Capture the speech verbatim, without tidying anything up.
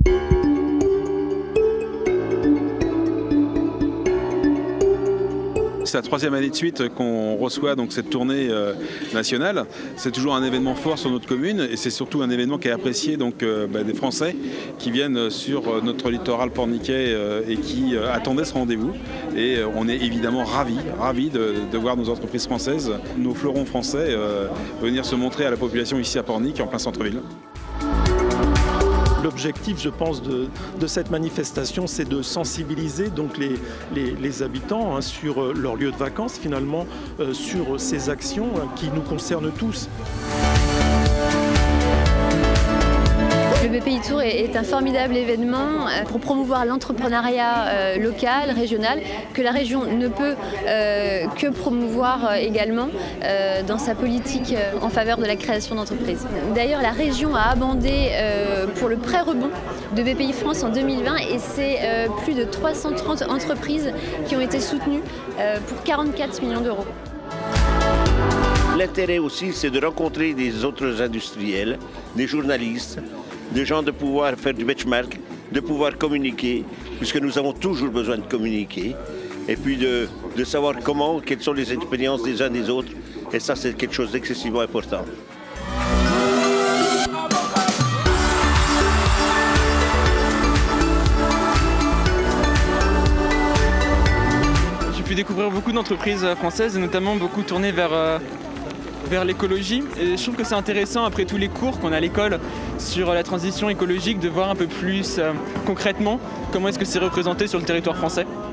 C'est la troisième année de suite qu'on reçoit donc cette tournée euh, nationale. C'est toujours un événement fort sur notre commune et c'est surtout un événement qui est apprécié donc, euh, bah, des Français qui viennent sur notre littoral porniquais euh, et qui euh, attendaient ce rendez-vous. Et euh, on est évidemment ravis, ravis de, de voir nos entreprises françaises, nos fleurons français euh, venir se montrer à la population ici à Pornic, en plein centre-ville. L'objectif, je pense, de, de cette manifestation, c'est de sensibiliser donc les, les, les habitants hein, sur leur lieu de vacances, finalement, euh, sur ces actions hein, qui nous concernent tous. Le B P I Tour est un formidable événement pour promouvoir l'entrepreneuriat local, régional, que la région ne peut que promouvoir également dans sa politique en faveur de la création d'entreprises. D'ailleurs, la région a abondé pour le prêt rebond de B P I France en deux mille vingt et c'est plus de trois cent trente entreprises qui ont été soutenues pour quarante-quatre millions d'euros. L'intérêt aussi, c'est de rencontrer des autres industriels, des journalistes, des gens de pouvoir faire du benchmark, de pouvoir communiquer, puisque nous avons toujours besoin de communiquer, et puis de, de savoir comment, quelles sont les expériences des uns des autres, et ça c'est quelque chose d'excessivement important. J'ai pu découvrir beaucoup d'entreprises françaises, et notamment beaucoup tournées vers... Euh vers l'écologie et je trouve que c'est intéressant après tous les cours qu'on a à l'école sur la transition écologique de voir un peu plus euh, concrètement comment est-ce que c'est représenté sur le territoire français.